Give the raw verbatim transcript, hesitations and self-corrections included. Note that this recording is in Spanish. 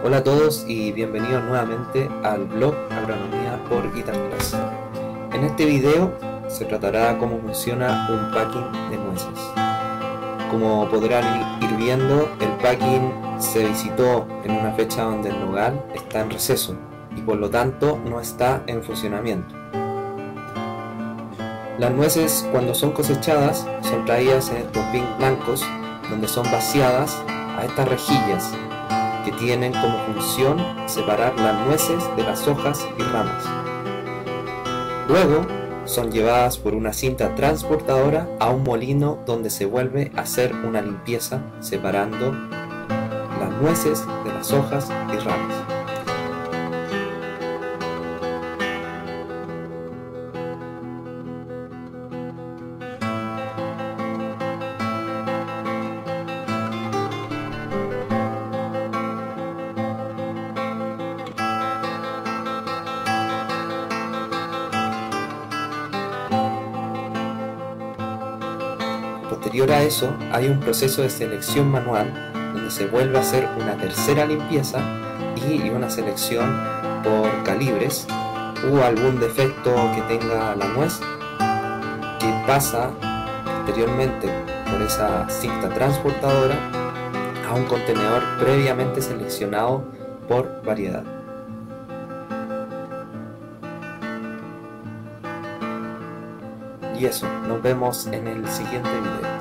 Hola a todos y bienvenidos nuevamente al blog Agronomía por Guitarclass. En este video se tratará cómo funciona un packing de nueces. Como podrán ir viendo, el packing se visitó en una fecha donde el nogal está en receso y por lo tanto no está en funcionamiento. Las nueces, cuando son cosechadas, son traídas en estos bins blancos donde son vaciadas a estas rejillas que tienen como función separar las nueces de las hojas y ramas. Luego son llevadas por una cinta transportadora a un molino donde se vuelve a hacer una limpieza separando las nueces de las hojas y ramas. Posterior a eso, hay un proceso de selección manual donde se vuelve a hacer una tercera limpieza y una selección por calibres o algún defecto que tenga la nuez, que pasa posteriormente por esa cinta transportadora a un contenedor previamente seleccionado por variedad. Y eso, nos vemos en el siguiente video.